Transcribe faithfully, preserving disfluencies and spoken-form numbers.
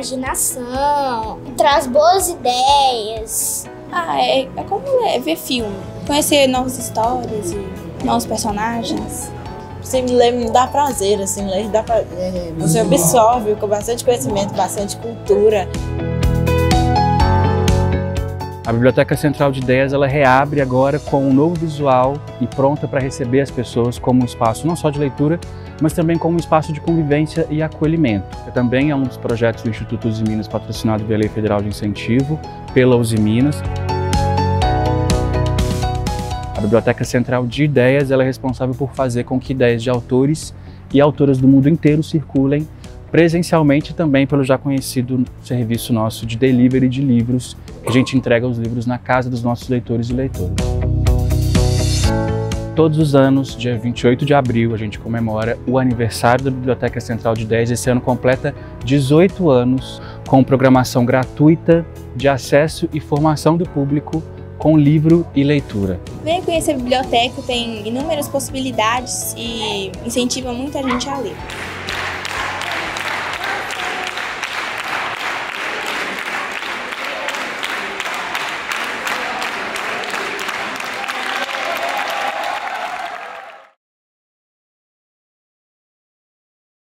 imaginação, traz boas ideias. Ah, é, é como é, ver filme, conhecer novas histórias e novos personagens. Sim, ler me dá prazer, assim, ler dá pra, é, você absorve com bastante conhecimento, bastante cultura. A Biblioteca Central de Ideias ela reabre agora com um novo visual e pronta para receber as pessoas como um espaço não só de leitura, mas também como um espaço de convivência e acolhimento. Também é um dos projetos do Instituto Uzi Minas, patrocinado pela Lei Federal de Incentivo, pela Uzi Minas. A Biblioteca Central de Ideias ela é responsável por fazer com que ideias de autores e autoras do mundo inteiro circulem presencialmente também pelo já conhecido serviço nosso de delivery de livros, que a gente entrega os livros na casa dos nossos leitores e leitoras. Todos os anos, dia vinte e oito de abril, a gente comemora o aniversário da Biblioteca Central de Ideias. Esse ano completa dezoito anos, com programação gratuita de acesso e formação do público com livro e leitura. Venha conhecer a biblioteca, tem inúmeras possibilidades e incentiva muita gente a ler.